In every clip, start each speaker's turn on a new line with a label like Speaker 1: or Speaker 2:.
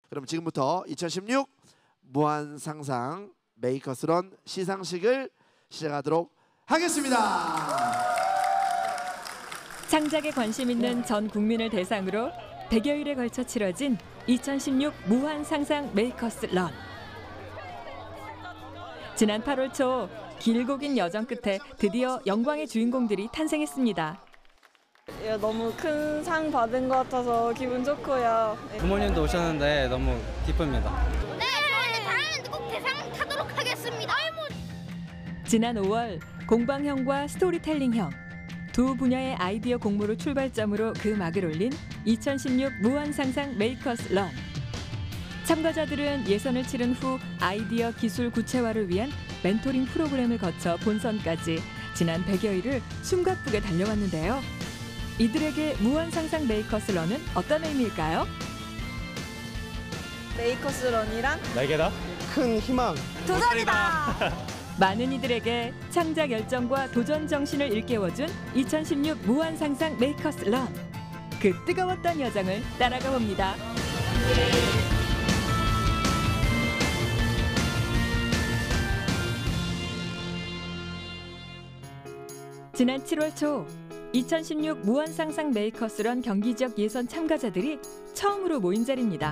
Speaker 1: 그럼 지금부터 2016 무한상상 메이커스런 시상식을 시작하도록 하겠습니다.
Speaker 2: 창작에 관심 있는 전 국민을 대상으로 100여일에 걸쳐 치러진 2016 무한상상 메이커스 런. 지난 8월 초 길고 긴 여정 끝에 드디어 영광의 주인공들이 탄생했습니다.
Speaker 3: 너무 큰 상 받은 것 같아서 기분 좋고요.
Speaker 4: 부모님도 오셨는데 너무 기쁩니다.
Speaker 5: 네, 저희 다음에는 꼭 대상 타도록 하겠습니다.
Speaker 2: 지난 5월 공방형과 스토리텔링형 두 분야의 아이디어 공모를 출발점으로 그 막을 올린 2016 무한상상 메이커스 런. 참가자들은 예선을 치른 후 아이디어 기술 구체화를 위한 멘토링 프로그램을 거쳐 본선까지 지난 100여일을 숨가쁘게 달려왔는데요. 이들에게 무한상상 메이커스 런은 어떤 의미일까요?
Speaker 3: 메이커스 런이란
Speaker 4: 날개다?
Speaker 6: 큰 희망.
Speaker 3: 도전이다.
Speaker 2: 많은 이들에게 창작 열정과 도전 정신을 일깨워준 2016 무한상상 메이커스 런. 그 뜨거웠던 여정을 따라가 봅니다. 지난 7월 초 2016 무한상상 메이커스런 경기 지역 예선 참가자들이 처음으로 모인 자리입니다.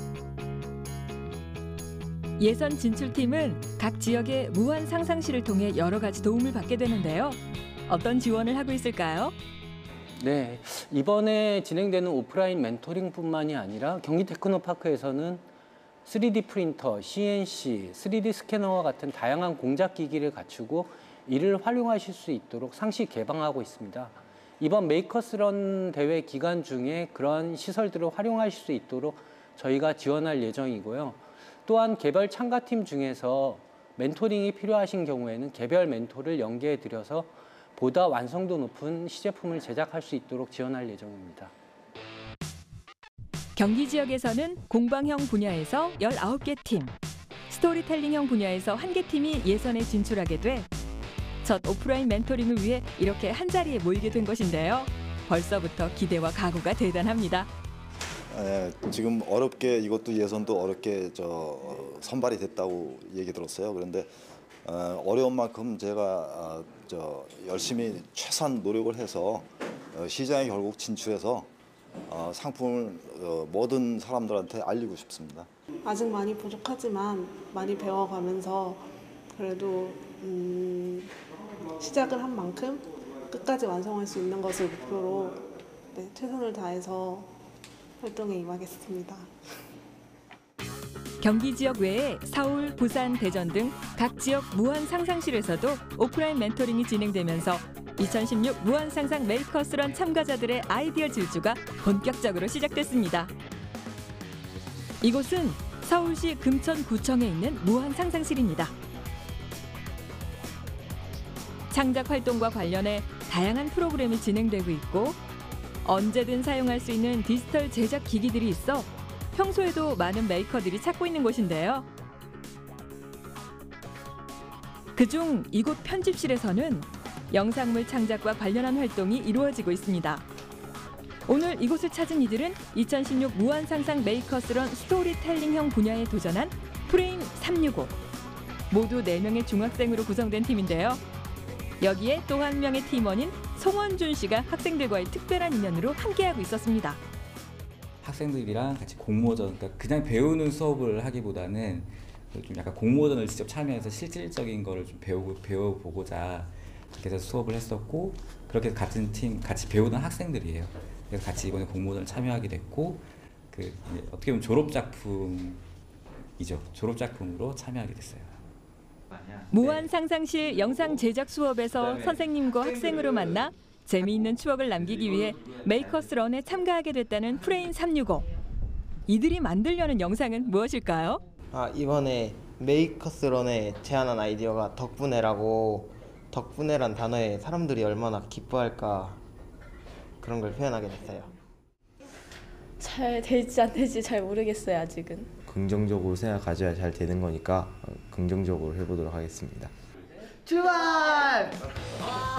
Speaker 2: 예선 진출팀은 각 지역의 무한상상시를 통해 여러 가지 도움을 받게 되는데요. 어떤 지원을 하고 있을까요?
Speaker 7: 네, 이번에 진행되는 오프라인 멘토링뿐만이 아니라 경기 테크노파크에서는 3D 프린터, CNC, 3D 스캐너와 같은 다양한 공작 기기를 갖추고 이를 활용하실 수 있도록 상시 개방하고 있습니다. 이번 메이커스런 대회 기간 중에 그러한 시설들을 활용하실 수 있도록 저희가 지원할 예정이고요. 또한 개별 참가팀 중에서 멘토링이 필요하신 경우에는 개별 멘토를 연계해 드려서 보다 완성도 높은 시제품을 제작할 수 있도록 지원할 예정입니다.
Speaker 2: 경기 지역에서는 공방형 분야에서 19개 팀, 스토리텔링형 분야에서 1개 팀이 예선에 진출하게 돼 첫 오프라인 멘토링을 위해 이렇게 한자리에 모이게 된 것인데요. 벌써부터 기대와 각오가 대단합니다.
Speaker 8: 지금 어렵게 이것도 예선도 어렵게 선발이 됐다고 얘기 들었어요. 그런데 어려운 만큼 제가 열심히 최선 노력을 해서 시장에 결국 진출해서 상품을 모든 사람들한테 알리고 싶습니다.
Speaker 9: 아직 많이 부족하지만 많이 배워가면서 그래도 시작을 한 만큼 끝까지 완성할 수 있는 것을 목표로 최선을 다해서 활동에 임하겠습니다.
Speaker 2: 경기 지역 외에 서울, 부산, 대전 등 각 지역 무한상상실에서도 오프라인 멘토링이 진행되면서 2016 무한상상 메이커스런 참가자들의 아이디어 질주가 본격적으로 시작됐습니다. 이곳은 서울시 금천구청에 있는 무한상상실입니다. 창작 활동과 관련해 다양한 프로그램이 진행되고 있고 언제든 사용할 수 있는 디지털 제작 기기들이 있어 평소에도 많은 메이커들이 찾고 있는 곳인데요. 그중 이곳 편집실에서는 영상물 창작과 관련한 활동이 이루어지고 있습니다. 오늘 이곳을 찾은 이들은 2016 무한상상 메이커스런 스토리텔링형 분야에 도전한 프레임 365. 모두 4명의 중학생으로 구성된 팀인데요. 여기에 또 한 명의 팀원인 송원준 씨가 학생들과의 특별한 인연으로 함께하고 있었습니다.
Speaker 10: 학생들이랑 같이 공모전, 그러니까 그냥 배우는 수업을 하기보다는 좀 약간 공모전을 직접 참여해서 실질적인 거를 좀 배워보고자 그렇게 해서 수업을 했었고, 그렇게 같은 팀 같이 배우던 학생들이에요. 그래서 같이 이번에 공모전을 참여하게 됐고, 어떻게 보면 졸업작품으로 참여하게 됐어요.
Speaker 2: 무한상상실 영상 제작 수업에서 선생님과 학생으로 만나 재미있는 추억을 남기기 위해 메이커스런에 참가하게 됐다는 프레임 365. 이들이 만들려는 영상은 무엇일까요?
Speaker 6: 이번에 메이커스런에 제안한 아이디어가 덕분에라고, 덕분에란 단어에 사람들이 얼마나 기뻐할까 그런 걸 표현하게 됐어요.
Speaker 3: 잘 될지 안 될지 잘 모르겠어요, 아직은.
Speaker 11: 긍정적으로 생각하셔야 잘 되는 거니까 긍정적으로 해보도록 하겠습니다.
Speaker 6: 출발!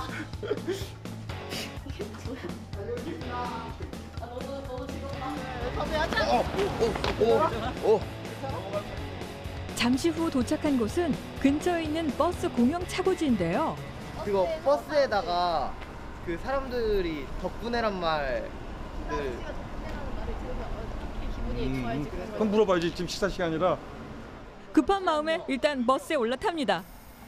Speaker 3: 너무 즐겁다.
Speaker 2: 잠시 후 도착한 곳은 근처에 있는 버스 공영 차고지인데요.
Speaker 6: 그거 버스에다가 그 사람들이 덕분에란 말을
Speaker 12: 그럼 물어봐야지. 지금 식사 시간이라.
Speaker 2: 급한 마음에 일단 버스에 올라탑니다.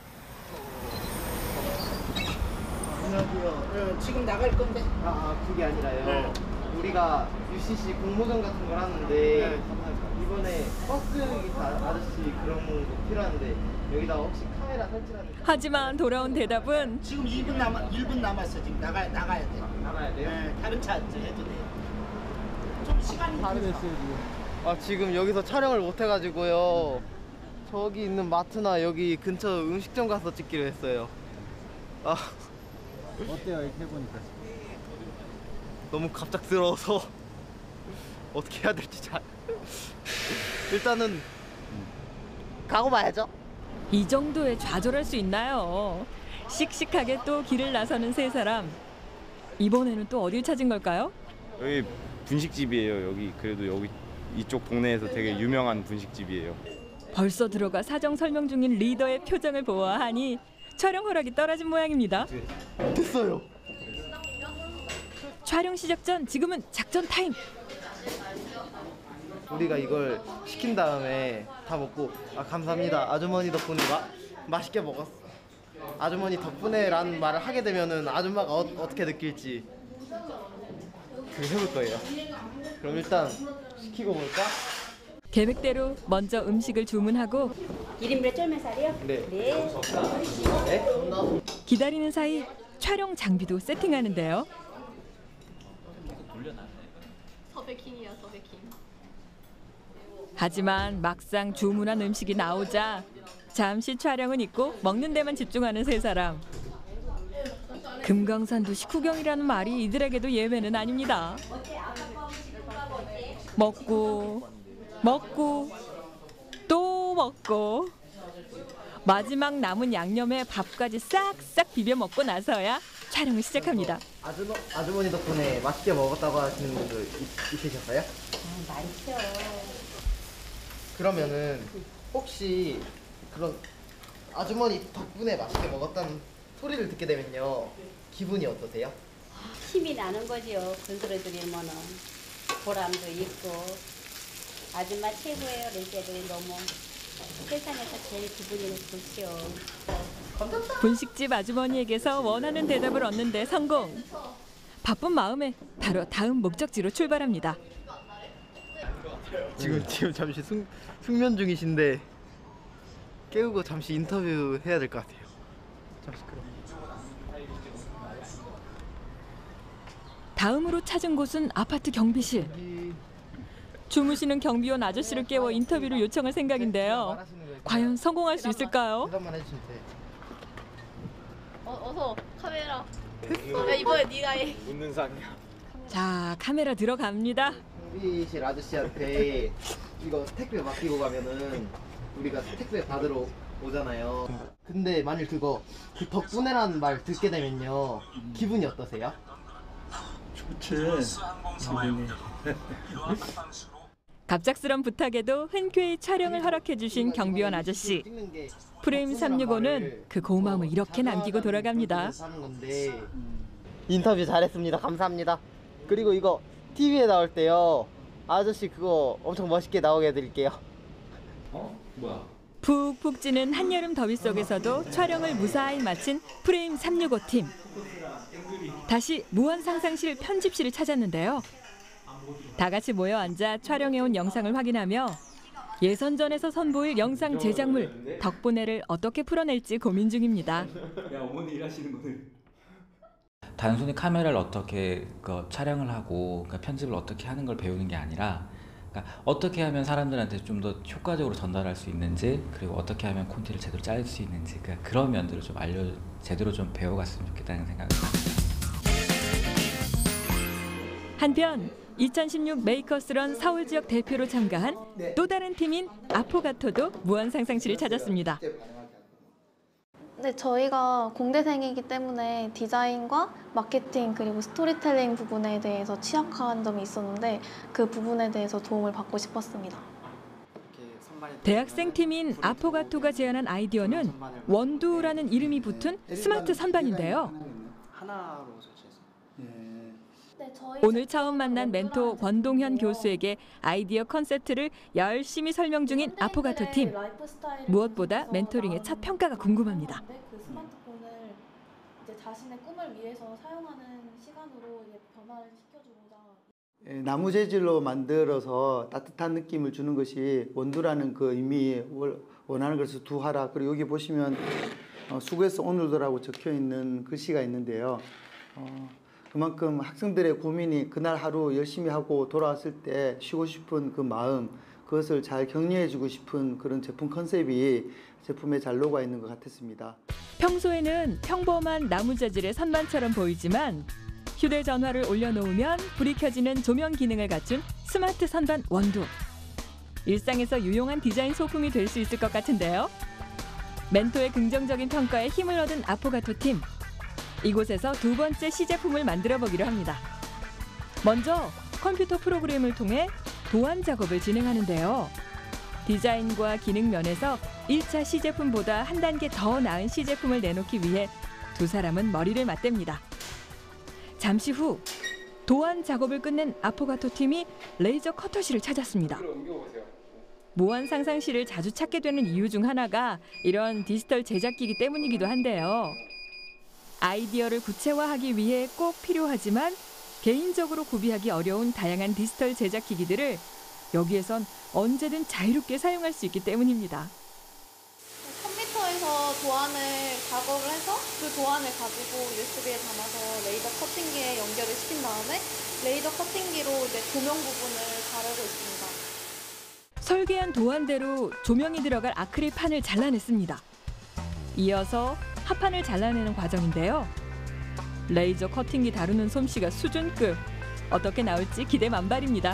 Speaker 6: 안녕하세요. 지금 나갈 건데. 그게 아니라요. 네. 우리가 UCC 공모전 같은 걸 하는데 이번에 버스 기사 아저씨 그런 거 필요한데 여기다 혹시 카메라 설치하는?
Speaker 2: 하지만 돌아온 대답은
Speaker 13: 지금 1분 남았어. 지금 나가야 돼.
Speaker 6: 나가야 돼요?
Speaker 13: 네, 다른 차 해도 돼. 좀 시간이
Speaker 6: 됐어요. 지금 여기서 촬영을 못 해가지고요. 저기 있는 마트나 여기 근처 음식점 가서 찍기로 했어요.
Speaker 12: 어때요? 이렇게 해보니까.
Speaker 6: 너무 갑작스러워서 어떻게 해야 될지 일단은 가고 봐야죠.
Speaker 2: 이 정도에 좌절할 수 있나요? 씩씩하게 또 길을 나서는 세 사람. 이번에는 또 어딜 찾은 걸까요?
Speaker 14: 여기 분식집이에요. 여기 이쪽 동네에서 되게 유명한 분식집이에요.
Speaker 2: 벌써 들어가 사정 설명 중인 리더의 표정을 보아하니 촬영 허락이 떨어진 모양입니다.
Speaker 6: 됐어요.
Speaker 2: 촬영 시작 전 지금은 작전 타임.
Speaker 6: 우리가 이걸 시킨 다음에 다 먹고 감사합니다. 아주머니 덕분에 맛있게 먹었어. 아주머니 덕분에라는 말을 하게 되면은 아줌마가 어떻게 느낄지 그거 해볼 거예요. 그럼 일단 시키고 볼까?
Speaker 2: 계획대로 먼저 음식을 주문하고
Speaker 5: 1인분에 쫄면살이요?
Speaker 6: 네.
Speaker 2: 기다리는 사이 촬영 장비도 세팅하는데요.
Speaker 5: 서베킹이야, 서베킹.
Speaker 2: 하지만 막상 주문한 음식이 나오자 잠시 촬영은 잊고 먹는 데만 집중하는 세 사람. 금강산도 식후경이라는 말이 이들에게도 예외는 아닙니다. 먹고 또 먹고 마지막 남은 양념에 밥까지 싹싹 비벼 먹고 나서야 촬영을 시작합니다.
Speaker 6: 아주머니 덕분에 맛있게 먹었다고 하시는 분들 있으셨어요?
Speaker 5: 많죠.
Speaker 6: 그러면은 혹시 그런 아주머니 덕분에 맛있게 먹었다는 소리를 듣게 되면요 기분이 어떠세요?
Speaker 5: 힘이 나는 거지요. 그 소리 들으면은 보람도 있고 아줌마 최고예요. 레제들이 너무 세상에서 제일 기분이 좋지요.
Speaker 2: 분식집 아주머니에게서 원하는 대답을 얻는 데 성공. 바쁜 마음에 바로 다음 목적지로 출발합니다.
Speaker 6: 지금 잠시 숙면 중이신데 깨우고 잠시 인터뷰 해야 될 것 같아요. 잠시 그럼.
Speaker 2: 다음으로 찾은 곳은 아파트 경비실. 주무시는 경비원 아저씨를 깨워 인터뷰를 요청할 생각인데요. 과연 성공할 수 있을까요?
Speaker 6: 대답만 해주시면 돼.
Speaker 5: 어서 카메라. 야, 이번에 네가 해.
Speaker 14: 웃는 상이야.
Speaker 2: 자, 카메라 들어갑니다.
Speaker 6: 경비실 아저씨한테 이거 택배 맡기고 가면은 우리가 택배 받으러 오잖아요. 근데 만일 그 덕분에라는 말 듣게 되면요 기분이 어떠세요?
Speaker 12: 좋지.
Speaker 2: 갑작스런 부탁에도 흔쾌히 촬영을 허락해주신 경비원 아저씨. 프레임 365는 그 고마움을 이렇게 남기고 돌아갑니다.
Speaker 6: 인터뷰 잘했습니다. 감사합니다. 그리고 이거 TV에 나올 때요 아저씨 그거 엄청 멋있게 나오게 해드릴게요.
Speaker 10: 뭐야?
Speaker 2: 푹푹 찌는 한여름 더위 속에서도 촬영을 무사히 마친 프레임 365 팀. 다시 무한상상실 편집실을 찾았는데요. 다 같이 모여 앉아 촬영해온 영상을 확인하며 예선전에서 선보일 영상 제작물 덕분에를 어떻게 풀어낼지 고민 중입니다.
Speaker 10: 야, 어머니 일하시는 거는 단순히 카메라를 어떻게 촬영을 하고 편집을 어떻게 하는 걸 배우는 게 아니라 어떻게 하면 사람들한테 좀 더 효과적으로 전달할 수 있는지, 그리고 어떻게 하면 콘티를 제대로 짤 수 있는지 그런 면들을 좀 제대로 좀 배워갔으면 좋겠다는 생각을 합니다.
Speaker 2: 한편 2016 메이커스런 서울 지역 대표로 참가한 또 다른 팀인 아포가토도 무한상상실을 찾았습니다.
Speaker 15: 네, 저희가 공대생이기 때문에 디자인과 마케팅 그리고 스토리텔링 부분에 대해서 취약한 점이 있었는데 그 부분에 대해서 도움을 받고 싶었습니다.
Speaker 2: 대학생 팀인 아포가토가 제안한 아이디어는 원두라는 이름이 붙은 스마트 선반인데요.
Speaker 6: 하나로 설치해서.
Speaker 2: 오늘 처음 만난 멘토 권동현 교수에게 아이디어 컨셉트를 열심히 설명 중인 아포가토 팀. 무엇보다 멘토링의 첫 평가가 궁금합니다.
Speaker 15: 그 스마트폰을 이제 자신의 꿈을 위해서 사용하는 시간으로 변화를 시켜주고자.
Speaker 16: 나무 재질로 만들어서 따뜻한 느낌을 주는 것이 원두라는 그 의미 원하는 것을 두하라. 그리고 여기 보시면 수고해서 오늘도라고 적혀 있는 글씨가 있는데요. 그만큼 학생들의 고민이 그날 하루 열심히 하고 돌아왔을 때 쉬고 싶은 그 마음, 그것을 잘 격려해주고 싶은 그런 제품 컨셉이 제품에 잘 녹아 있는 것 같았습니다.
Speaker 2: 평소에는 평범한 나무 재질의 선반처럼 보이지만 휴대전화를 올려놓으면 불이 켜지는 조명 기능을 갖춘 스마트 선반 원두. 일상에서 유용한 디자인 소품이 될 수 있을 것 같은데요. 멘토의 긍정적인 평가에 힘을 얻은 아포가토 팀. 이곳에서 두 번째 시제품을 만들어 보기로 합니다. 먼저 컴퓨터 프로그램을 통해 도안 작업을 진행하는데요. 디자인과 기능 면에서 1차 시제품보다 한 단계 더 나은 시제품을 내놓기 위해 두 사람은 머리를 맞댑니다. 잠시 후 도안 작업을 끝낸 아포가토 팀이 레이저 커터실을 찾았습니다. 무한 상상실을 자주 찾게 되는 이유 중 하나가 이런 디지털 제작기기 때문이기도 한데요. 아이디어를 구체화하기 위해 꼭 필요하지만 개인적으로 구비하기 어려운 다양한 디지털 제작기기들을 여기에선 언제든 자유롭게 사용할 수 있기 때문입니다.
Speaker 15: 컴퓨터에서 도안을 작업을 해서 그 도안을 가지고 USB에 담아서 레이저 커팅기에 연결을 시킨 다음에 레이저 커팅기로 이제 조명 부분을 가르고 있습니다.
Speaker 2: 설계한 도안대로 조명이 들어갈 아크릴 판을 잘라냈습니다. 이어서 합판을 잘라내는 과정인데요. 레이저 커팅기 다루는 솜씨가 수준급. 어떻게 나올지 기대 만발입니다.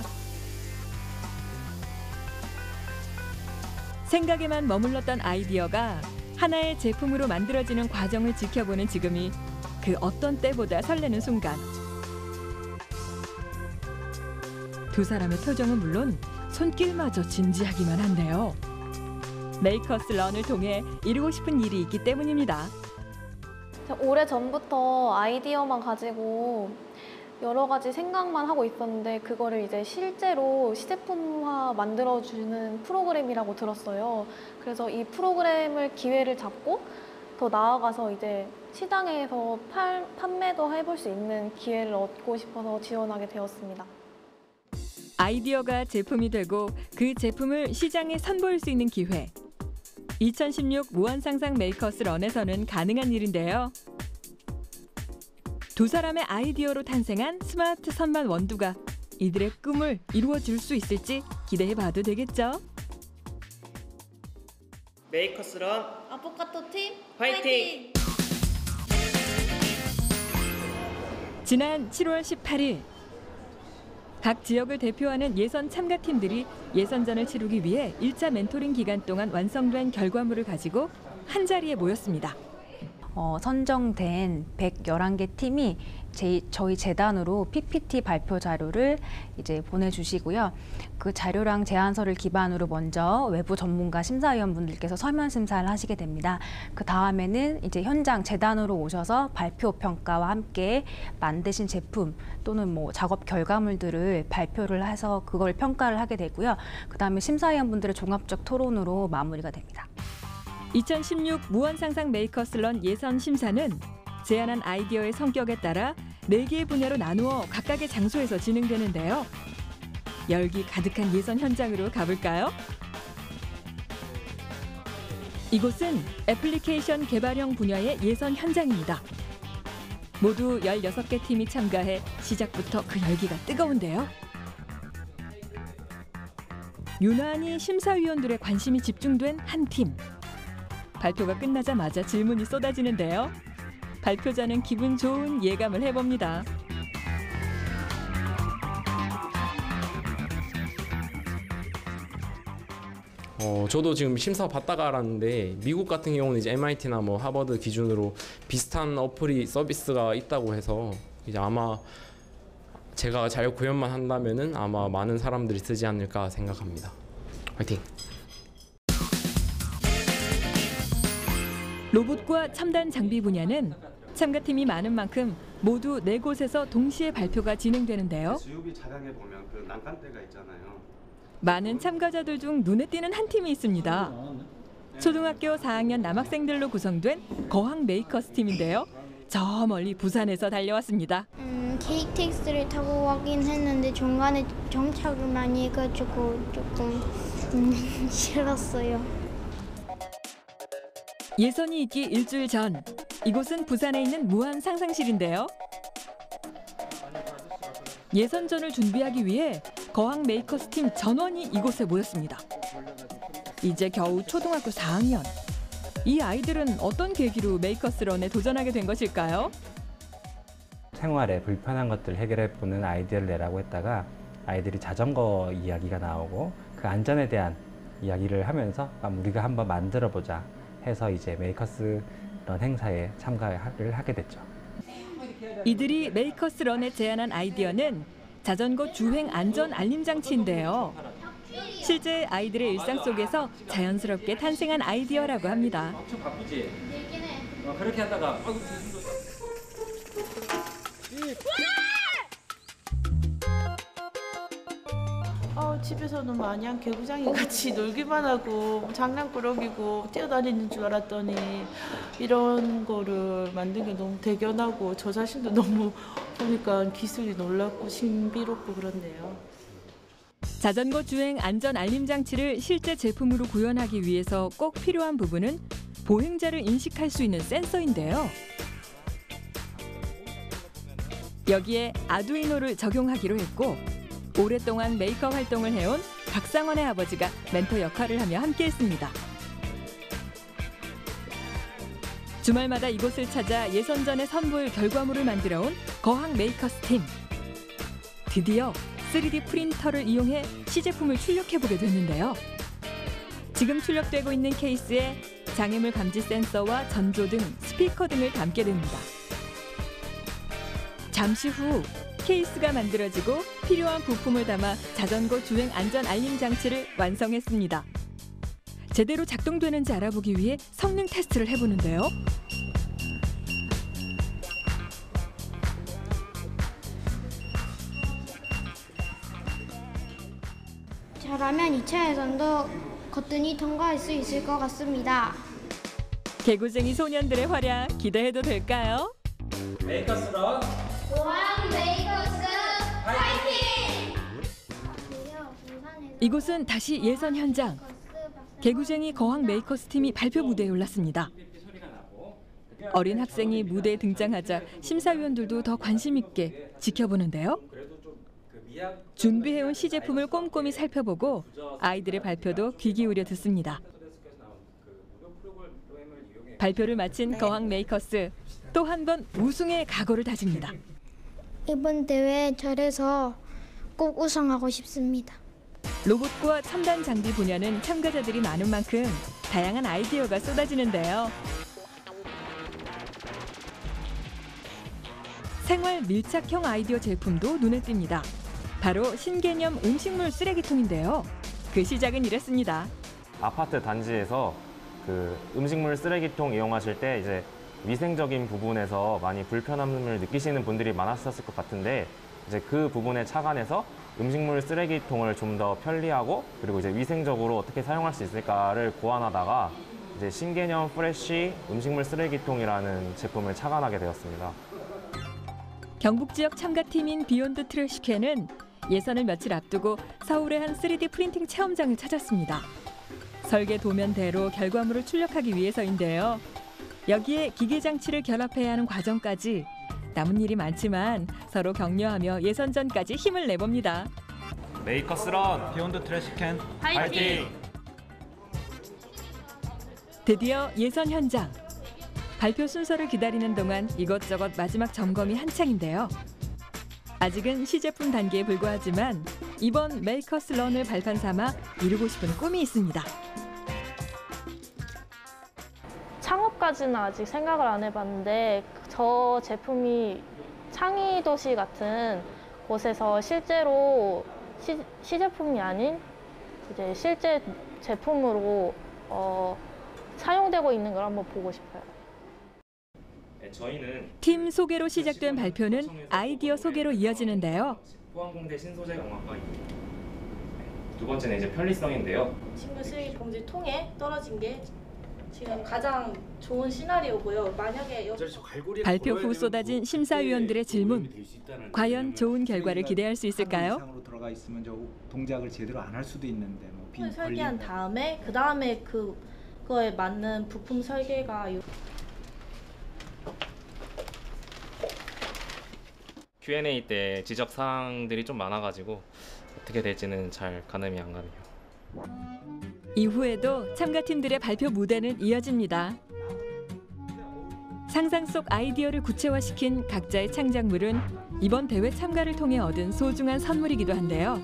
Speaker 2: 생각에만 머물렀던 아이디어가 하나의 제품으로 만들어지는 과정을 지켜보는 지금이 그 어떤 때보다 설레는 순간. 두 사람의 표정은 물론 손길마저 진지하기만 한데요. 메이커스 런을 통해 이루고 싶은 일이 있기 때문입니다.
Speaker 15: 오래전부터 아이디어만 가지고 여러 가지 생각만 하고 있었는데 그거를 이제 실제로 시제품화 만들어주는 프로그램이라고 들었어요. 그래서 이 프로그램을 기회를 잡고 더 나아가서 이제 시장에서 판매도 해볼 수 있는 기회를 얻고 싶어서 지원하게 되었습니다.
Speaker 2: 아이디어가 제품이 되고 그 제품을 시장에 선보일 수 있는 기회. 2016 무한상상 메이커스 런에서는 가능한 일인데요. 두 사람의 아이디어로 탄생한 스마트 선반 원두가 이들의 꿈을 이루어줄 수 있을지 기대해봐도 되겠죠.
Speaker 6: 메이커스 런
Speaker 15: 아포가토 팀
Speaker 6: 화이팅!
Speaker 2: 지난 7월 18일 각 지역을 대표하는 예선 참가팀들이 예선전을 치르기 위해 1차 멘토링 기간 동안 완성된 결과물을 가지고 한자리에 모였습니다.
Speaker 17: 선정된 111개 팀이 저희 재단으로 PPT 발표 자료를 이제 보내주시고요. 그 자료랑 제안서를 기반으로 먼저 외부 전문가 심사위원분들께서 서면 심사를 하시게 됩니다. 그 다음에는 이제 현장 재단으로 오셔서 발표 평가와 함께 만드신 제품 또는 뭐 작업 결과물들을 발표를 해서 그걸 평가를 하게 되고요. 그 다음에 심사위원분들의 종합적 토론으로 마무리가 됩니다.
Speaker 2: 2016 무한상상 메이커스 런 예선 심사는 제안한 아이디어의 성격에 따라 4개의 분야로 나누어 각각의 장소에서 진행되는데요. 열기 가득한 예선 현장으로 가볼까요? 이곳은 애플리케이션 개발형 분야의 예선 현장입니다. 모두 16개 팀이 참가해 시작부터 그 열기가 뜨거운데요. 유난히 심사위원들의 관심이 집중된 한 팀. 발표가 끝나자마자 질문이 쏟아지는데요. 발표자는 기분 좋은 예감을 해봅니다.
Speaker 18: 저도 지금 심사 받다가 알았는데 미국 같은 경우는 이제 MIT나 뭐 하버드 기준으로 비슷한 어플이 서비스가 있다고 해서 이제 아마 제가 잘 구현만 한다면은 아마 많은 사람들이 쓰지 않을까 생각합니다. 화이팅!
Speaker 2: 로봇과 첨단 장비 분야는 참가팀이 많은 만큼 모두 4곳에서 동시에 발표가 진행되는데요.
Speaker 19: 수요비 차량에 보면 그 난간대가 있잖아요.
Speaker 2: 많은 참가자들 중 눈에 띄는 한 팀이 있습니다. 초등학교 4학년 남학생들로 구성된 거항 메이커스 팀인데요. 저 멀리 부산에서 달려왔습니다.
Speaker 20: KTX를 타고 가긴 했는데 중간에 정착을 많이 해가지고 조금 싫었어요.
Speaker 2: 예선이 있기 일주일 전, 이곳은 부산에 있는 무한상상실인데요. 예선전을 준비하기 위해 거항 메이커스 팀 전원이 이곳에 모였습니다. 이제 겨우 초등학교 4학년. 이 아이들은 어떤 계기로 메이커스런에 도전하게 된 것일까요?
Speaker 21: 생활에 불편한 것들을 해결해보는 아이디어를 내라고 했다가 아이들이 자전거 이야기가 나오고 그 안전에 대한 이야기를 하면서 우리가 한번 만들어보자 해서 이제 메이커스런 행사에 참가를 하게 됐죠.
Speaker 2: 이들이 메이커스런에 제안한 아이디어는 자전거 주행 안전 알림 장치인데요. 실제 아이들의 일상 속에서 자연스럽게 탄생한 아이디어라고 합니다.
Speaker 7: 엄청 바쁘지? 그렇게 하다가
Speaker 13: 집에서는 마냥 개구장이 같이 놀기만 하고 장난꾸러기고 뛰어다니는 줄 알았더니 이런 거를 만든 게 너무 대견하고 저 자신도 너무 보니까 기술이 놀랍고 신비롭고 그렇네요.
Speaker 2: 자전거 주행 안전 알림 장치를 실제 제품으로 구현하기 위해서 꼭 필요한 부분은 보행자를 인식할 수 있는 센서인데요. 여기에 아두이노를 적용하기로 했고 오랫동안 메이커 활동을 해온 박상원의 아버지가 멘토 역할을 하며 함께했습니다. 주말마다 이곳을 찾아 예선전에 선보일 결과물을 만들어온 거항 메이커스 팀. 드디어 3D 프린터를 이용해 시제품을 출력해보게 됐는데요. 지금 출력되고 있는 케이스에 장애물 감지 센서와 전조 등 스피커 등을 담게 됩니다. 잠시 후 케이스가 만들어지고 필요한 부품을 담아 자전거 주행 안전 알림 장치를 완성했습니다. 제대로 작동되는지 알아보기 위해 성능 테스트를 해보는데요.
Speaker 20: 잘하면 2차 예선도 거뜬히 통과할 수 있을 것 같습니다.
Speaker 2: 개구쟁이 소년들의 활약 기대해도 될까요?
Speaker 7: 메이커스런
Speaker 20: 고항 메이커스 파이팅!
Speaker 2: 이곳은 다시 예선 현장. 개구쟁이 거항 메이커스 팀이 발표 무대에 올랐습니다. 어린 학생이 무대에 등장하자 심사위원들도 더 관심 있게 지켜보는데요. 준비해온 시제품을 꼼꼼히 살펴보고 아이들의 발표도 귀 기울여 듣습니다. 발표를 마친 거항 메이커스, 또 한 번 우승의 각오를 다집니다.
Speaker 20: 이번 대회 잘해서 꼭 우승하고 싶습니다.
Speaker 2: 로봇과 첨단 장비 분야는 참가자들이 많은 만큼 다양한 아이디어가 쏟아지는데요. 생활 밀착형 아이디어 제품도 눈에 띕니다. 바로 신개념 음식물 쓰레기통인데요. 그 시작은 이랬습니다.
Speaker 14: 아파트 단지에서 그 음식물 쓰레기통 이용하실 때 이제 위생적인 부분에서 많이 불편함을 느끼시는 분들이 많았었을 것 같은데 이제 그 부분에 착안해서 음식물 쓰레기통을 좀 더 편리하고 그리고 이제 위생적으로 어떻게 사용할 수 있을까를 고안하다가 이제 신개념 프레쉬 음식물 쓰레기통이라는 제품을 착안하게 되었습니다.
Speaker 2: 경북 지역 참가팀인 비욘드 트래시캔은 예선을 며칠 앞두고 서울의 한 3D 프린팅 체험장을 찾았습니다. 설계 도면대로 결과물을 출력하기 위해서인데요. 여기에 기계 장치를 결합해야 하는 과정까지 남은 일이 많지만 서로 격려하며 예선전까지 힘을 내봅니다.
Speaker 14: 메이커스런 비욘드 트래시캔 파이팅!
Speaker 2: 드디어 예선 현장. 발표 순서를 기다리는 동안 이것저것 마지막 점검이 한창인데요. 아직은 시제품 단계에 불과하지만 이번 메이커스 런을 발판 삼아 이루고 싶은 꿈이 있습니다.
Speaker 1: 창업까지는 아직 생각을 안 해봤는데 저 제품이 창의도시 같은 곳에서 실제로 시제품이 아닌 이제 실제 제품으로 사용되고 있는 걸 한번 보고 싶어요.
Speaker 14: 저희는
Speaker 2: 팀 소개로 시작된 발표는 아이디어 소개로 이어지는데요.
Speaker 14: 포항공대 신소재공학과입니다. 두 번째는 이제 편리성인데요.
Speaker 22: 친구 쓰레기 봉지 통에 떨어진 게 지금 가장 좋은 시나리오고요. 만약에
Speaker 2: 발표 후 쏟아진 심사위원들의 질문. 과연 좋은 결과를 기대할 수 있을까요?
Speaker 23: 이상으로 들어가 있으면 저 동작을 제대로 안 할 수도 있는데 뭐 빈
Speaker 22: 설계한 다음에 그 다음에 그거에 맞는 부품 설계가
Speaker 14: Q&A 때 지적 사항들이 좀 많아가지고 어떻게 될지는 잘 가늠이 안 가네요.
Speaker 2: 이후에도 참가팀들의 발표 무대는 이어집니다. 상상 속 아이디어를 구체화시킨 각자의 창작물은 이번 대회 참가를 통해 얻은 소중한 선물이기도 한데요.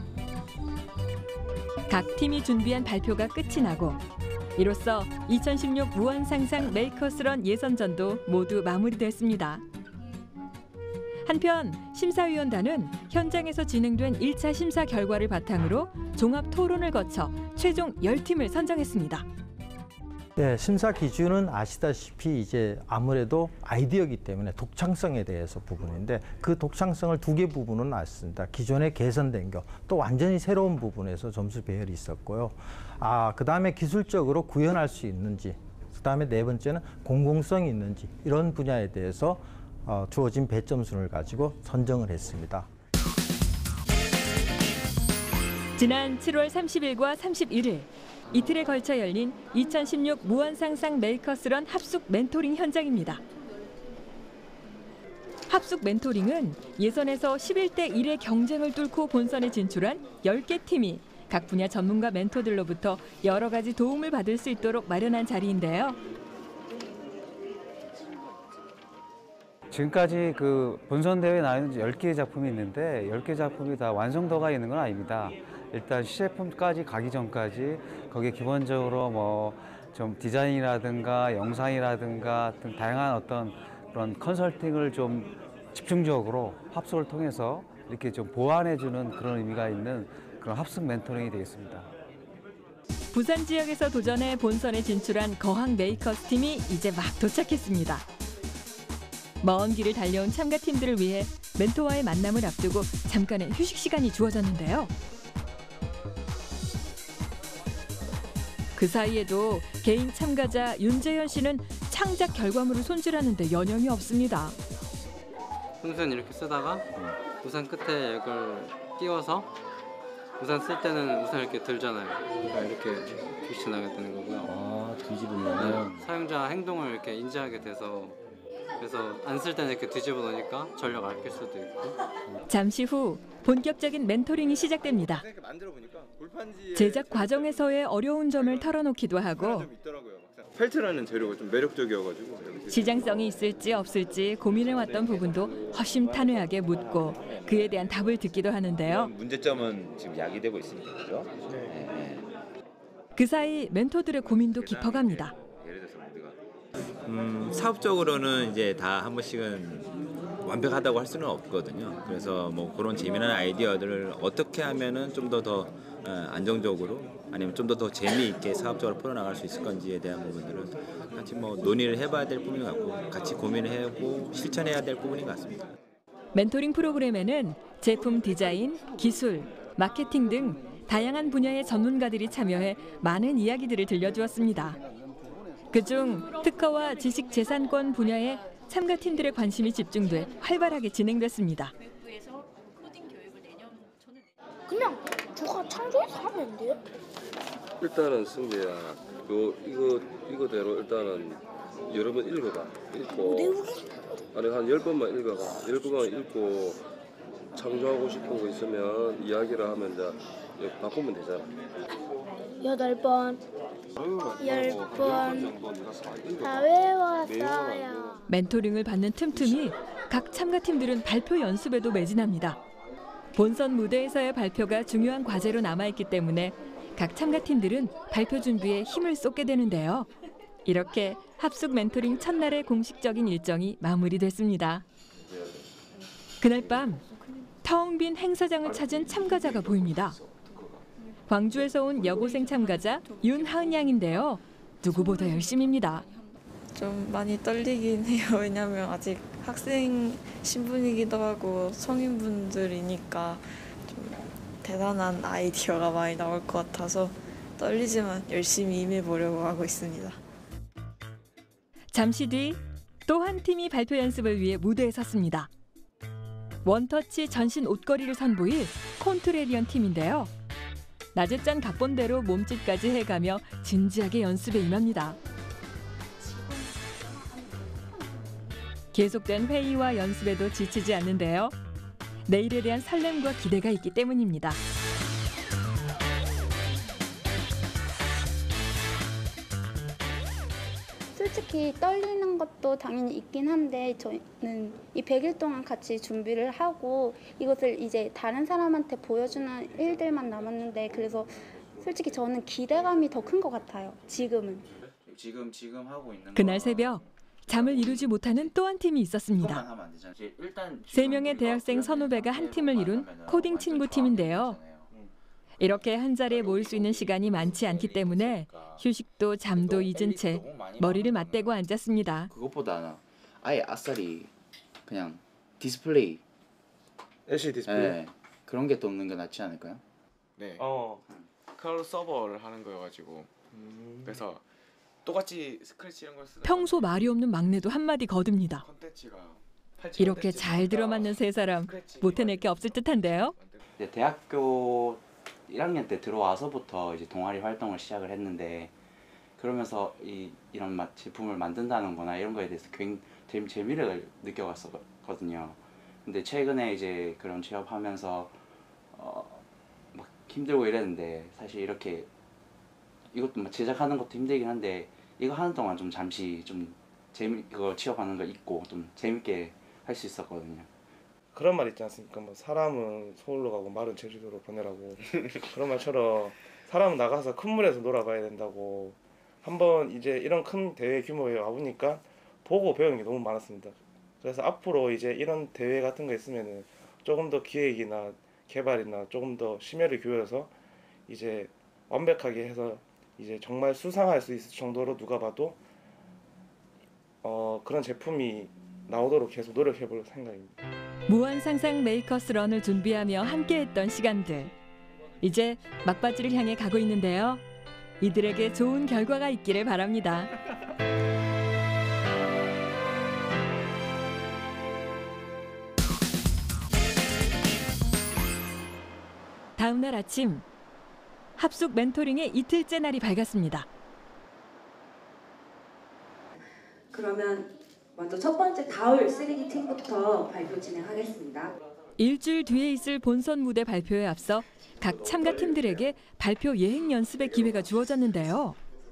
Speaker 2: 각 팀이 준비한 발표가 끝이 나고 이로써 2016 무한상상 메이커스런 예선전도 모두 마무리됐습니다. 한편 심사위원단은 현장에서 진행된 1차 심사 결과를 바탕으로 종합 토론을 거쳐 최종 10팀을 선정했습니다.
Speaker 24: 네, 심사 기준은 아시다시피 이제 아무래도 아이디어이기 때문에 독창성에 대해서 부분인데 그 독창성을 두 개 부분은 났습니다. 기존에 개선된 거, 또 완전히 새로운 부분에서 점수 배열이 있었고요. 그다음에 기술적으로 구현할 수 있는지, 그다음에 네 번째는 공공성이 있는지 이런 분야에 대해서 주어진 배점수를 가지고 선정을 했습니다.
Speaker 2: 지난 7월 30일과 31일 이틀에 걸쳐 열린 2016 무한상상 메이커스런 합숙 멘토링 현장입니다. 합숙 멘토링은 예선에서 11대 1의 경쟁을 뚫고 본선에 진출한 10개 팀이 각 분야 전문가 멘토들로부터 여러 가지 도움을 받을 수 있도록 마련한 자리인데요.
Speaker 21: 지금까지 그 본선 대회에 나온 10개의 작품이 있는데 10개 작품이 다 완성도가 있는 건 아닙니다. 일단 시제품까지 가기 전까지 거기에 기본적으로 뭐 좀 디자인이라든가 영상이라든가 등 다양한 어떤 그런 컨설팅을 좀 집중적으로 합숙을 통해서 이렇게 좀 보완해주는 그런 의미가 있는 그런 합숙 멘토링이 되겠습니다.
Speaker 2: 부산 지역에서 도전해 본선에 진출한 거항 메이커스 팀이 이제 막 도착했습니다. 먼 길을 달려온 참가팀들을 위해 멘토와의 만남을 앞두고 잠깐의 휴식 시간이 주어졌는데요. 그 사이에도 개인 참가자 윤재현 씨는 창작 결과물을 손질하는데 여념이 없습니다.
Speaker 4: 풍선 이렇게 쓰다가 우산 끝에 이걸 끼워서 우산 쓸 때는 우산 이렇게 들잖아요. 그러니까 이렇게 뒤집어나게 되는 거고요. 뒤집으면 사용자 행동을 이렇게 인지하게 돼서 그래서 안 쓸 때는 이렇게 뒤집어 놓으니까 전력 아낄 수도 있고.
Speaker 2: 잠시 후 본격적인 멘토링이 시작됩니다. 제작 과정에서의 어려운 점을 털어놓기도 하고
Speaker 12: 펠트라는 재료가 좀 매력적이어가지고
Speaker 2: 시장성이 있을지 없을지 고민해왔던 부분도 허심탄회하게 묻고 그에 대한 답을 듣기도 하는데요.
Speaker 25: 문제점은 지금 야기되고 있습니다. 그죠? 네.
Speaker 2: 그 사이 멘토들의 고민도 깊어갑니다.
Speaker 11: 사업적으로는 이제 다 한 번씩은 완벽하다고 할 수는 없거든요. 그래서 뭐 그런 재미난 아이디어들을 어떻게 하면은 좀 더 안정적으로 아니면 좀 더 재미있게 사업적으로 풀어나갈 수 있을 건지에 대한 부분들은 같이 뭐 논의를 해봐야 될 부분인 것 같고 같이 고민을 해보고 실천해야 될 부분인 것 같습니다.
Speaker 2: 멘토링 프로그램에는 제품 디자인, 기술, 마케팅 등 다양한 분야의 전문가들이 참여해 많은 이야기들을 들려주었습니다. 그중 특허와 지식재산권 분야에 참가팀들의 관심이 집중돼 활발하게 진행됐습니다.
Speaker 20: 그냥 누가 창조해서 하면 안 돼요?
Speaker 26: 일단은 승재야, 이거대로 일단은 여러 번 읽어봐. 읽고 아니 한 10번만 읽어봐. 10번만 읽고 창조하고 싶은 거 있으면 이야기를 하면 이제 바꾸면 되잖아.
Speaker 20: 8번, 10번 다 외웠어요.
Speaker 2: 멘토링을 받는 틈틈이 각 참가팀들은 발표 연습에도 매진합니다. 본선 무대에서의 발표가 중요한 과제로 남아있기 때문에 각 참가팀들은 발표 준비에 힘을 쏟게 되는데요. 이렇게 합숙 멘토링 첫날의 공식적인 일정이 마무리됐습니다. 그날 밤 텅 빈 행사장을 찾은 참가자가 보입니다. 광주에서 온 여고생 참가자 윤하은 양인데요. 누구보다 열심입니다.
Speaker 3: 좀 많이 떨리긴 해요. 왜냐하면 아직 학생 신분이기도 하고 성인분들이니까 좀 대단한 아이디어가 많이 나올 것 같아서 떨리지만 열심히 임해보려고 하고 있습니다.
Speaker 2: 잠시 뒤 또 한 팀이 발표 연습을 위해 무대에 섰습니다. 원터치 전신 옷걸이를 선보일 콘트레리언 팀인데요. 낮에 짠 각본대로 몸짓까지 해가며 진지하게 연습에 임합니다. 계속된 회의와 연습에도 지치지 않는데요. 내일에 대한 설렘과 기대가 있기 때문입니다.
Speaker 5: 솔직히 떨리는 것도 당연히 있긴 한데 저는 이 100일 동안 같이 준비를 하고 이것을 이제 다른 사람한테 보여주는 일들만 남았는데 그래서 솔직히 저는 기대감이 더 큰 것 같아요. 지금은.
Speaker 8: 지금 하고 있는
Speaker 2: 그날 새벽 잠을 이루지 못하는 또 한 팀이 있었습니다. 3명의 대학생 선후배가 한 팀을 이룬 코딩 친구 팀인데요. 이렇게 한 자리에 모일 수 있는 시간이 많지 않기 때문에 휴식도 잠도 잊은 채 머리를 맞대고 앉았습니다.
Speaker 8: 그것보다는 아예 아싸리 그냥 디스플레이
Speaker 9: LCD 디스플레이?
Speaker 8: 네, 그런 게 또 없는 게 낫지 않을까요?
Speaker 10: 네. 클라우드 서버를 하는 거여가지고 그래서 똑같이 스크래치 이런 걸 쓰는
Speaker 2: 평소 말이 없는 막내도 한마디 거듭니다.
Speaker 10: 컨텐츠가
Speaker 2: 이렇게 잘 들어맞는 세 사람 못해낼 게 없을 듯한데요.
Speaker 8: 이제 대학교 1학년 때 들어와서부터 이제 동아리 활동을 시작을 했는데 그러면서 이런 제품을 만든다는 거나 이런 거에 대해서 굉장히 재미를 느껴갔었거든요. 근데 최근에 이제 그런 취업하면서 막 힘들고 이랬는데 사실 이렇게 이것도 막 제작하는 것도 힘들긴 한데 이거 하는 동안 좀 잠시 좀 그거 취업하는 거 잊고 좀 재밌게 할 수 있었거든요.
Speaker 9: 그런 말 있지 않습니까? 뭐 사람은 서울로 가고 말은 제주도로 보내라고 그런 말처럼 사람은 나가서 큰 물에서 놀아봐야 된다고. 한번 이제 이런 큰 대회 규모에 와보니까 보고 배우는 게 너무 많았습니다. 그래서 앞으로 이제 이런 대회 같은 거 있으면은 조금 더 기획이나 개발이나 조금 더 심혈을 기울여서 이제 완벽하게 해서 이제 정말 수상할 수 있을 정도로 누가 봐도 그런 제품이 나오도록 계속 노력해볼 생각입니다.
Speaker 2: 무한 상상 메이커스 런을 준비하며 함께했던 시간들. 이제 막바지를 향해 가고 있는데요. 이들에게 좋은 결과가 있기를 바랍니다. 다음 날 아침 합숙 멘토링의 이틀째 날이 밝았습니다.
Speaker 16: 그러면 먼저 첫 번째 가을 3D 팀부터 발표 진행하겠습니다.
Speaker 2: 일주일 뒤에 있을 본선 무대 발표에 앞서 각 참가팀들에게 발표 예행 연습의 기회가 주어졌는데요.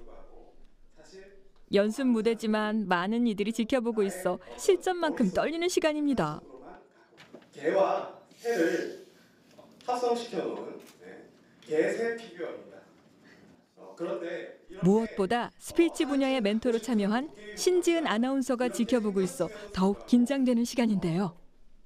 Speaker 2: 연습 무대지만 많은 이들이 지켜보고 있어 실전만큼 떨리는 시간입니다.
Speaker 27: 개와 새를 합성시켜 놓은 개새 피규어입니다. 그런데
Speaker 2: 무엇보다 스피치 분야의 멘토로 참여한 신지은 아나운서가 지켜보고 있어 더욱 긴장되는 시간인데요.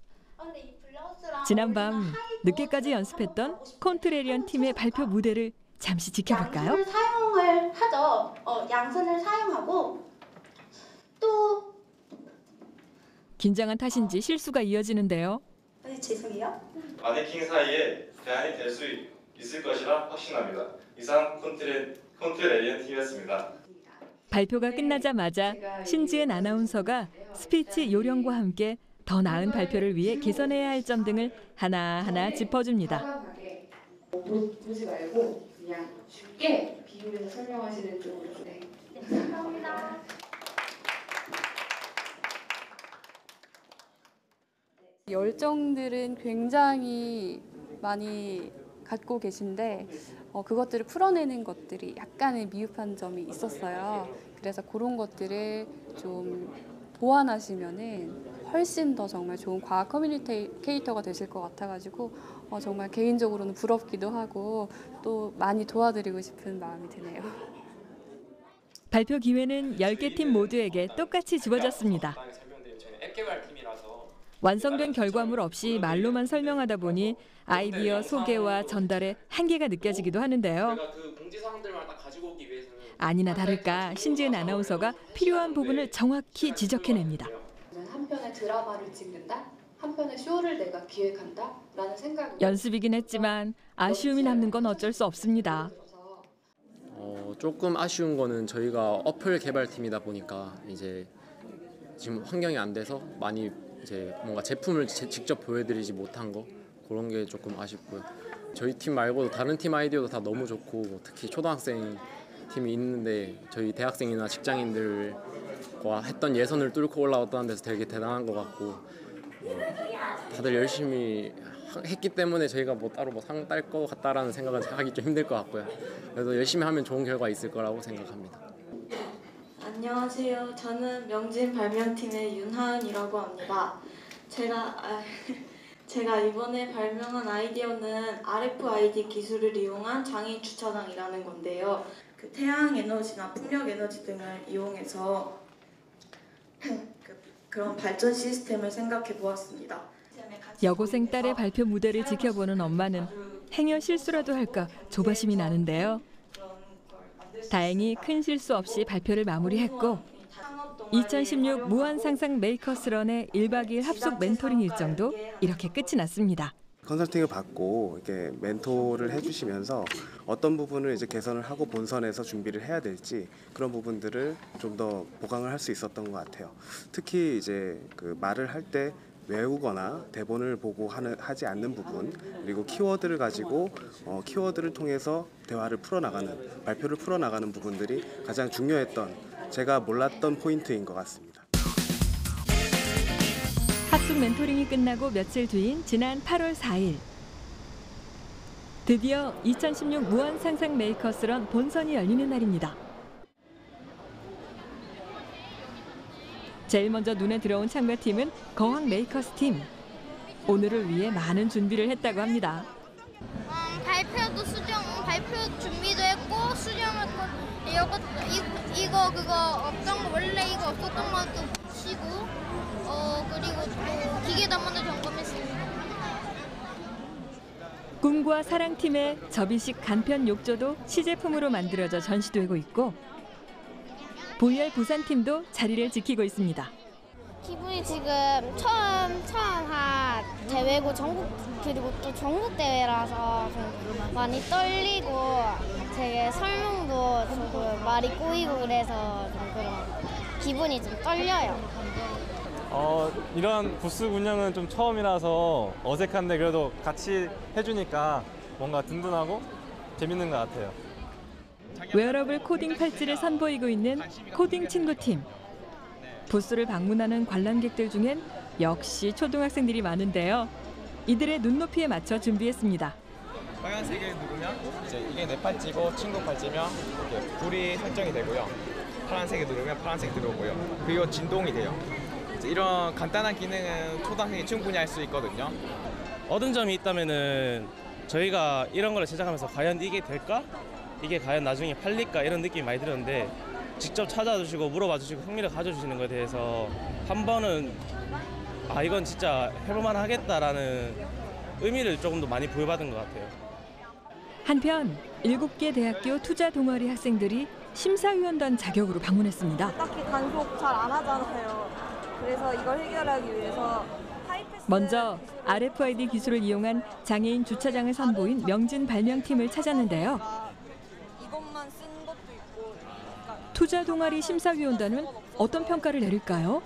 Speaker 2: 지난밤 늦게까지 연습했던 콘트레리언 팀의 발표 무대를 잠시 지켜볼까요?
Speaker 20: 양손을 사용을 하죠. 양손을 사용하고 또
Speaker 2: 긴장한 탓인지 실수가 이어지는데요.
Speaker 20: 죄송해요.
Speaker 27: 마네킹 사이에 대안이 될 수 있을 것이라 확신합니다. 이상 콘트레리언 팀이었습니다.
Speaker 2: 발표가 끝나자마자 신지은 아나운서가 스피치 요령과 함께 더 나은 발표를 위해 개선해야 할 점 등을 하나하나 짚어줍니다.
Speaker 16: 보지 말고 그냥 쉽게 비유해서 설명하시는 쪽으로. 네.
Speaker 20: 감사합니다.
Speaker 28: 열정들은 굉장히 많이 갖고 계신데 그것들을 풀어내는 것들이 약간의 미흡한 점이 있었어요. 그래서 그런 것들을 좀 보완하시면은 훨씬 더 정말 좋은 과학 커뮤니케이터가 되실 것 같아가지고 정말 개인적으로는 부럽기도 하고 또 많이 도와드리고 싶은 마음이 드네요.
Speaker 2: 발표 기회는 10개 팀 모두에게 똑같이 주어졌습니다. 완성된 결과물 없이 말로만 설명하다 보니 아이디어 소개와 전달에 한계가 느껴지기도 하는데요. 아니나 다를까 신지은 아나운서가 필요한 부분을 정확히 지적해냅니다.
Speaker 28: 한 편의 드라마를 찍는다, 한 편의 쇼를 내가 기획한다라는 생각을
Speaker 2: 연습이긴 했지만 아쉬움이 남는 건 어쩔 수 없습니다.
Speaker 1: 조금 아쉬운 거는 저희가 어플 개발팀이다 보니까 이제 지금 환경이 안 돼서 많이 이제 뭔가 제품을 직접 보여드리지 못한 거 그런 게 조금 아쉽고요. 저희 팀 말고도 다른 팀 아이디어도 다 너무 좋고 특히 초등학생 팀이 있는데 저희 대학생이나 직장인들과 했던 예선을 뚫고 올라왔다는 데서 되게 대단한 것 같고 다들 열심히 했기 때문에 저희가 따로 상 딸 것 같다라는 생각은 하기 좀 힘들 것 같고요. 그래도 열심히 하면 좋은 결과 있을 거라고 생각합니다.
Speaker 6: 안녕하세요. 저는 명진 발명팀의 윤하은이라고 합니다. 제가 이번에 발명한 아이디어는 RFID 기술을 이용한 장애인 주차장이라는 건데요. 그 태양 에너지나 풍력 에너지 등을 이용해서 그런 발전 시스템을 생각해 보았습니다.
Speaker 2: 여고생 딸의 발표 무대를 지켜보는 엄마는 행여 실수라도 할까 조바심이 나는데요. 다행히 큰 실수 없이 발표를 마무리했고 2016 무한상상 메이커스런의 1박 2일 합숙 멘토링 일정도 이렇게 끝이 났습니다.
Speaker 7: 컨설팅을 받고 이렇게 멘토를 해주시면서 어떤 부분을 이제 개선을 하고 본선에서 준비를 해야 될지 그런 부분들을 좀 더 보강을 할 수 있었던 것 같아요. 특히 이제 그 말을 할 때 외우거나 대본을 보고 하지 않는 부분 그리고 키워드를 가지고 키워드를 통해서 대화를 풀어나가는 발표를 풀어나가는 부분들이 가장 중요했던 제가 몰랐던 포인트인 것 같습니다.
Speaker 2: 합숙 멘토링이 끝나고 며칠 뒤인 지난 8월 4일 드디어 2016 무한상상 메이커스런 본선이 열리는 날입니다. 제일 먼저 눈에 들어온 참가팀은 거항 메이커스 팀. 오늘을 위해 많은 준비를 했다고 합니다.
Speaker 20: 발표 준비도 했고 수정했고 이거 그거 없던 거 원래 이거 없었던 것도 붙이고 그리고 또 기계 담원도 점검했습니다.
Speaker 2: 꿈과 사랑팀의 접이식 간편 욕조도 시제품으로 만들어져 전시되고 있고 VR 부산팀도 자리를 지키고 있습니다.
Speaker 20: 기분이 지금 처음 한 대회고 그리고 또 전국 대회라서 좀 많이 떨리고 되게 설명도 조금 말이 꼬이고 그래서 좀 그런 기분이 좀 떨려요.
Speaker 13: 이런 부스 운영은 좀 처음이라서 어색한데 그래도 같이 해주니까 뭔가 든든하고 재밌는 것 같아요.
Speaker 2: 웨어러블 코딩 팔찌를 선보이고 있는 코딩 친구팀. 부스를 방문하는 관람객들 중엔 역시 초등학생들이 많은데요. 이들의 눈높이에 맞춰 준비했습니다.
Speaker 10: 빨간색을 누르면 이게 내 팔찌고 친구 팔찌면 이렇게 불이 설정이 되고요. 파란색을 누르면 파란색 들어오고요. 그리고 진동이 돼요. 이런 간단한 기능은 초등학생이 충분히 할 수 있거든요.
Speaker 15: 얻은 점이 있다면은 저희가 이런 걸 제작하면서 과연 이게 될까? 이게 과연 나중에 팔릴까? 이런 느낌이 많이 들었는데 직접 찾아주시고 물어봐 주시고 흥미를 가져주시는 것에 대해서 한 번은 이건 진짜 해볼만 하겠다라는 의미를 조금 더 많이 부여받은 것 같아요.
Speaker 2: 한편 7개 대학교 투자 동아리 학생들이 심사위원단 자격으로 방문했습니다.
Speaker 17: 딱히 간섭 잘 안 하잖아요. 그래서 이걸 해결하기 위해서
Speaker 2: 먼저 RFID 기술을 이용한 장애인 주차장을 선보인 명진 발명팀을 찾았는데요.
Speaker 17: 이것만 쓴 것도 있고
Speaker 2: 투자 동아리 심사위원단은 어떤 평가를 내릴까요?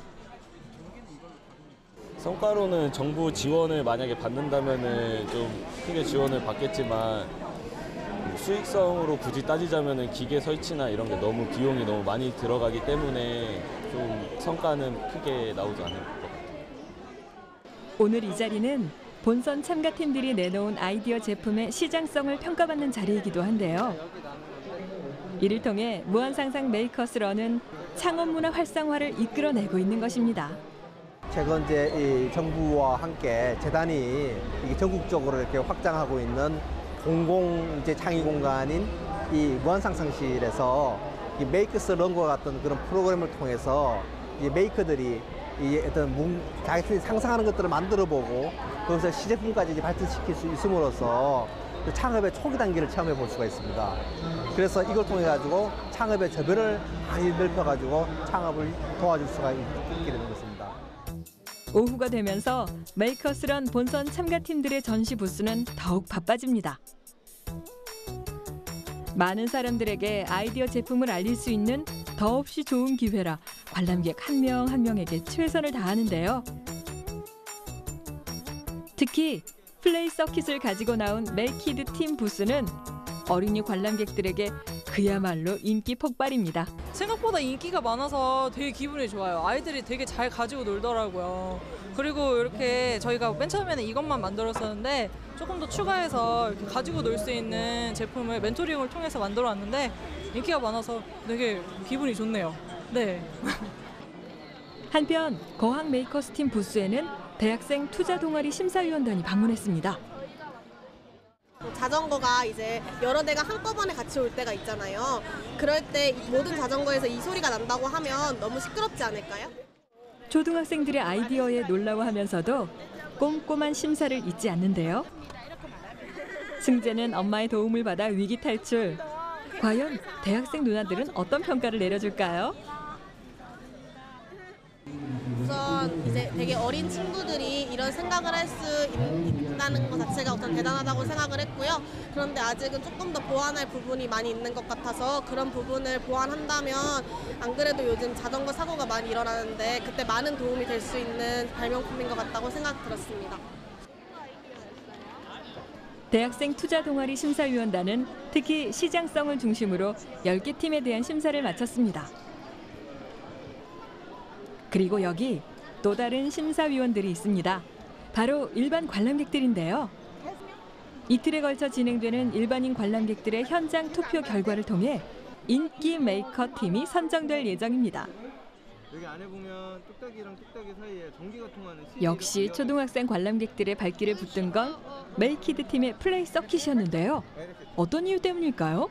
Speaker 15: 성과로는 정부 지원을 만약에 받는다면은 좀 크게 지원을 받겠지만 수익성으로 굳이 따지자면은 기계 설치나 이런 게 너무 비용이 너무 많이 들어가기 때문에 좀 성과는 크게 나오지 않을 것 같아요.
Speaker 2: 오늘 이 자리는 본선 참가팀들이 내놓은 아이디어 제품의 시장성을 평가받는 자리이기도 한데요. 이를 통해 무한상상 메이커스런은 창업문화 활성화를 이끌어내고 있는 것입니다.
Speaker 4: 최근 이제 이 정부와 함께 재단이 이게 전국적으로 이렇게 확장하고 있는 공공 이제 창의 공간인 이 무한상상실에서 이 메이크스 런과 같은 그런 프로그램을 통해서 이 메이커들이 이 어떤 자기들이 상상하는 것들을 만들어보고 거기서 시제품까지 이제 발전시킬 수 있음으로써 그 창업의 초기 단계를 체험해 볼 수가 있습니다. 그래서 이걸 통해 가지고 창업의 저변을 많이 넓혀 가지고 창업을 도와줄 수가 있게 되는 것입니다.
Speaker 2: 오후가 되면서 메이커스런 본선 참가팀들의 전시 부스는 더욱 바빠집니다. 많은 사람들에게 아이디어 제품을 알릴 수 있는 더없이 좋은 기회라 관람객 한 명 한 명에게 최선을 다하는데요. 특히 플레이 서킷을 가지고 나온 멜키드 팀 부스는 어린이 관람객들에게 그야말로 인기 폭발입니다.
Speaker 14: 생각보다 인기가 많아서 되게 기분이 좋아요. 아이들이 되게 잘 가지고 놀더라고요. 그리고 이렇게 저희가 맨 처음에는 이것만 만들었었는데 조금 더 추가해서 이렇게 가지고 놀 수 있는 제품을 멘토링을 통해서 만들어 왔는데 인기가 많아서 되게 기분이 좋네요. 네.
Speaker 2: 한편 거학 메이커스 팀 부스에는 대학생 투자 동아리 심사위원단이 방문했습니다.
Speaker 18: 자전거가 이제 여러 대가 한꺼번에 같이 올 때가 있잖아요. 그럴 때 모든 자전거에서 이 소리가 난다고 하면 너무 시끄럽지 않을까요?
Speaker 2: 초등학생들의 아이디어에 놀라워하면서도 꼼꼼한 심사를 잊지 않는데요. 승재는 엄마의 도움을 받아 위기 탈출. 과연 대학생 누나들은 어떤 평가를 내려줄까요?
Speaker 18: 우선 이제 되게 어린 친구들이 이런 생각을 할 수 있다는 것 자체가 우선 대단하다고 생각을 했고요. 그런데 아직은 조금 더 보완할 부분이 많이 있는 것 같아서 그런 부분을 보완한다면 안 그래도 요즘 자전거 사고가 많이 일어나는데 그때 많은 도움이 될 수 있는 발명품인 것 같다고 생각 들었습니다.
Speaker 2: 대학생 투자 동아리 심사위원단은 특히 시장성을 중심으로 10개 팀에 대한 심사를 마쳤습니다. 그리고 여기 또 다른 심사위원들이 있습니다. 바로 일반 관람객들인데요. 이틀에 걸쳐 진행되는 일반인 관람객들의 현장 투표 결과를 통해 인기 메이커 팀이 선정될 예정입니다.
Speaker 9: 여기 안에 보면 뚝딱이랑 뚝딱이 사이에 전기가 통하는
Speaker 2: 역시 초등학생 관람객들의 발길을 붙든 건 멜키드 팀의 플레이 서킷이었는데요. 어떤 이유 때문일까요?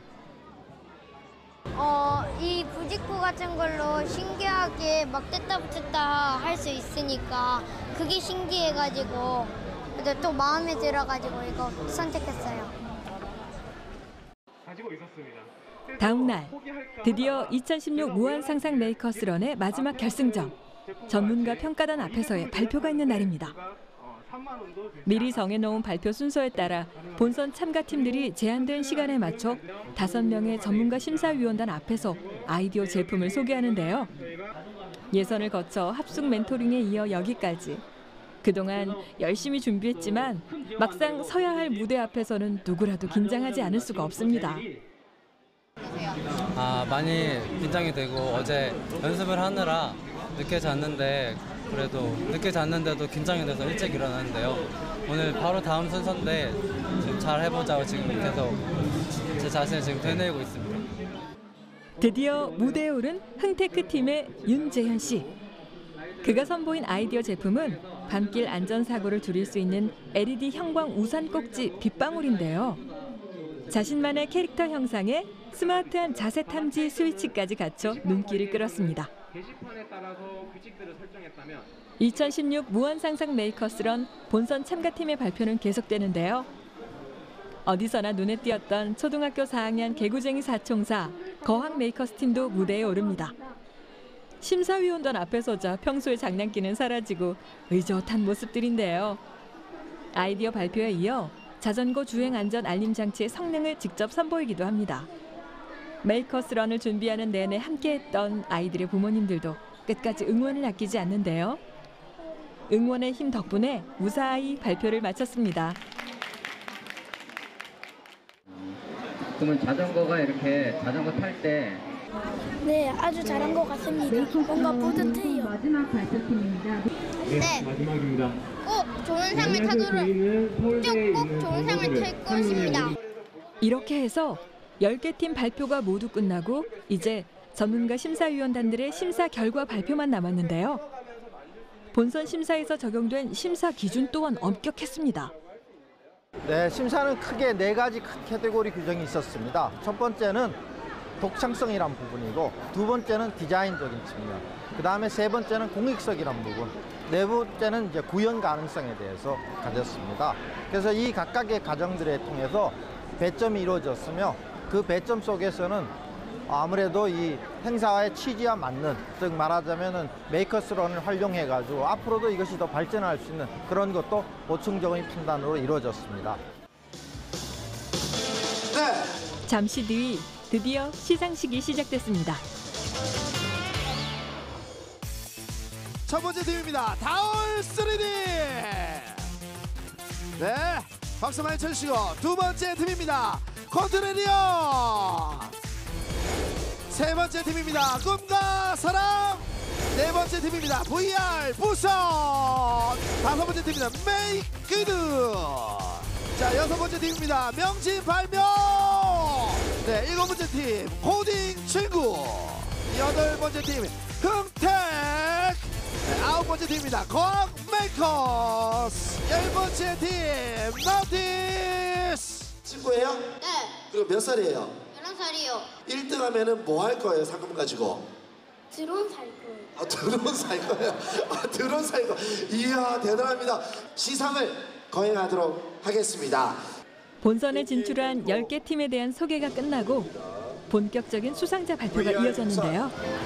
Speaker 20: 이 부직구 같은 걸로 신기하게 막 뗐다 붙였다 할 수 있으니까 그게 신기해가지고 또 마음에 들어가지고 이거 선택했어요.
Speaker 9: 가지고 있었습니다.
Speaker 2: 다음 날 드디어 2016 무한상상 메이커스런의 마지막 결승전. 전문가 평가단 앞에서의 발표가 있는 날입니다. 미리 정해놓은 발표 순서에 따라 본선 참가팀들이 제한된 시간에 맞춰 5명의 전문가 심사위원단 앞에서 아이디어 제품을 소개하는데요. 예선을 거쳐 합숙 멘토링에 이어 여기까지. 그동안 열심히 준비했지만 막상 서야 할 무대 앞에서는 누구라도 긴장하지 않을 수가 없습니다.
Speaker 19: 많이 긴장이 되고 어제 연습을 하느라 늦게 잤는데 그래도 늦게 잤는데도 긴장이 돼서 일찍 일어났는데요. 오늘 바로 다음 순서인데 좀 잘 해보자고 지금 계속 제 자신을 지금 되뇌이고 있습니다.
Speaker 2: 드디어 무대에 오른 흥테크 팀의 윤재현 씨. 그가 선보인 아이디어 제품은 밤길 안전사고를 줄일 수 있는 LED 형광 우산 꼭지 빗방울인데요. 자신만의 캐릭터 형상에 스마트한 자세 탐지 스위치까지 갖춰 눈길을 끌었습니다.
Speaker 9: 게시판에 따라서 규칙들을 설정했다면
Speaker 2: 2016 무한상상 메이커스런 본선 참가팀의 발표는 계속되는데요. 어디서나 눈에 띄었던 초등학교 4학년 개구쟁이 사총사 거학 메이커스 팀도 무대에 오릅니다. 심사위원단 앞에서자 평소의 장난기는 사라지고 의젓한 모습들인데요. 아이디어 발표에 이어 자전거 주행 안전 알림 장치의 성능을 직접 선보이기도 합니다. 메이커스런을 준비하는 내내 함께했던 아이들의 부모님들도 끝까지 응원을 아끼지 않는데요. 응원의 힘 덕분에 무사히 발표를 마쳤습니다.
Speaker 21: 그러면 자전거가 이렇게 자전거 탈 때
Speaker 20: 네, 아주 잘한 것 같습니다. 뭔가 뿌듯해요.
Speaker 21: 마지막 발표팀입니다.
Speaker 20: 네,
Speaker 21: 마지막입니다.
Speaker 20: 꼭 좋은 상을 타도록 꼭 좋은 상을 탈 것입니다.
Speaker 2: 이렇게 해서 10개 팀 발표가 모두 끝나고 이제 전문가 심사위원단들의 심사 결과 발표만 남았는데요. 본선 심사에서 적용된 심사 기준 또한 엄격했습니다.
Speaker 4: 네, 심사는 크게 4가지 카테고리 규정이 있었습니다. 첫 번째는 독창성이란 부분이고, 두 번째는 디자인적인 측면, 그 다음에 세 번째는 공익성이란 부분, 네 번째는 이제 구현 가능성에 대해서 가졌습니다. 그래서 이 각각의 과정들에 통해서 배점이 이루어졌으며, 그 배점 속에서는 아무래도 이 행사의 취지와 맞는, 즉 말하자면은 메이커스런을 활용해가지고 앞으로도 이것이 더 발전할 수 있는 그런 것도 보충적인 판단으로 이루어졌습니다.
Speaker 2: 잠시 뒤 드디어 시상식이 시작됐습니다.
Speaker 3: 첫 번째 팀입니다. 다올 3D. 네, 박수 많이 쳐주시고, 두 번째 팀입니다. 컨트레리언. 세 번째 팀입니다. 꿈과 사랑. 네 번째 팀입니다. VR 부선. 다섯 번째 팀입니다. 메이크드. 자, 여섯 번째 팀입니다. 명진 발명. 네, 일곱 번째 팀 코딩 친구. 여덟 번째 팀 흥택. 네, 아홉 번째 팀입니다. 과학 메이커스. 열 번째 팀 나티스. 친구예요?
Speaker 11: 네.
Speaker 3: 그리고 몇 살이에요?
Speaker 11: 11살이요.
Speaker 3: 1등 하면은 뭐 할 거예요? 상금 가지고?
Speaker 11: 드론 살 거예요.
Speaker 3: 아, 드론 살 거예요? 아, 드론 살 거. 이야, 대단합니다. 시상을 거행하도록 하겠습니다.
Speaker 2: 본선에 진출한 10개 팀에 대한 소개가 끝나고 본격적인 수상자 발표가 이어졌는데요.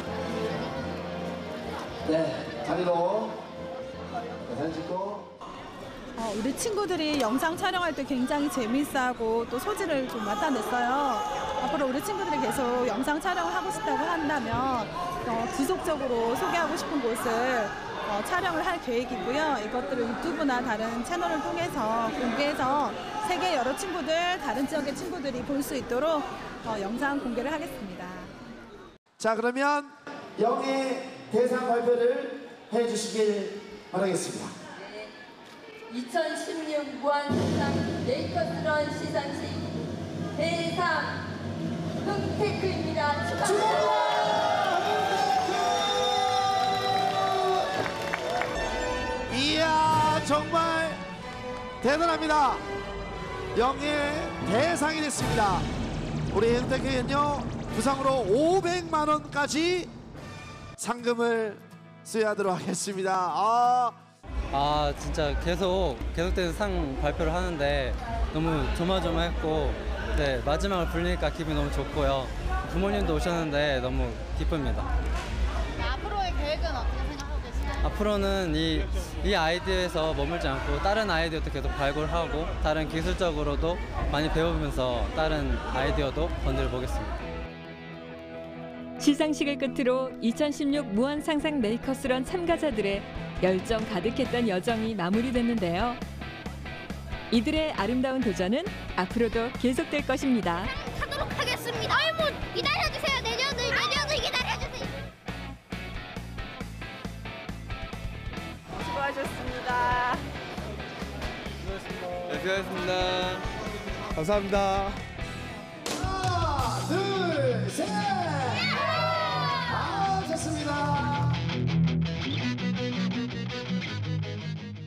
Speaker 3: 네, 자리로 사진 찍고.
Speaker 12: 우리 친구들이 영상 촬영할 때 굉장히 재미있어하고 또 소질을 좀 나타냈어요. 앞으로 우리 친구들이 계속 영상 촬영을 하고 싶다고 한다면 지속적으로 소개하고 싶은 곳을 촬영을 할 계획이고요. 이것들을 유튜브나 다른 채널을 통해서 공개해서 세계 여러 친구들, 다른 지역의 친구들이 볼 수 있도록 영상 공개를 하겠습니다.
Speaker 3: 자, 그러면 영예 대상 발표를 해주시길 바라겠습니다.
Speaker 22: 2016 무한상상 메이커스런 시상식 대상 흥테크입니다. 축하합니다.
Speaker 3: 이야, 정말 대단합니다. 영예 대상이 됐습니다. 우리 흥테크는요, 부상으로 500만 원까지 상금을 수여하도록 하겠습니다.
Speaker 19: 진짜 계속되는 상 발표를 하는데 너무 조마조마했고, 네, 마지막을 불리니까 기분이 너무 좋고요. 부모님도 오셨는데 너무 기쁩니다.
Speaker 22: 앞으로의 계획은 어떻게 생각하고 계시나요?
Speaker 19: 앞으로는 이 아이디어에서 머물지 않고 다른 아이디어도 계속 발굴하고 다른 기술적으로도 많이 배우면서 다른 아이디어도 건드려 보겠습니다.
Speaker 2: 시상식을 끝으로 2016 무한상상 메이커스런 참가자들의 열정 가득했던 여정이 마무리됐는데요. 이들의 아름다운 도전은 앞으로도 계속될 것입니다.
Speaker 11: 하도록 하겠습니다. 아이고, 기다려주세요. 내년을 기다려주세요.
Speaker 12: 수고하셨습니다.
Speaker 10: 네, 수고하셨습니다.
Speaker 3: 감사합니다. 하나, 둘, 셋.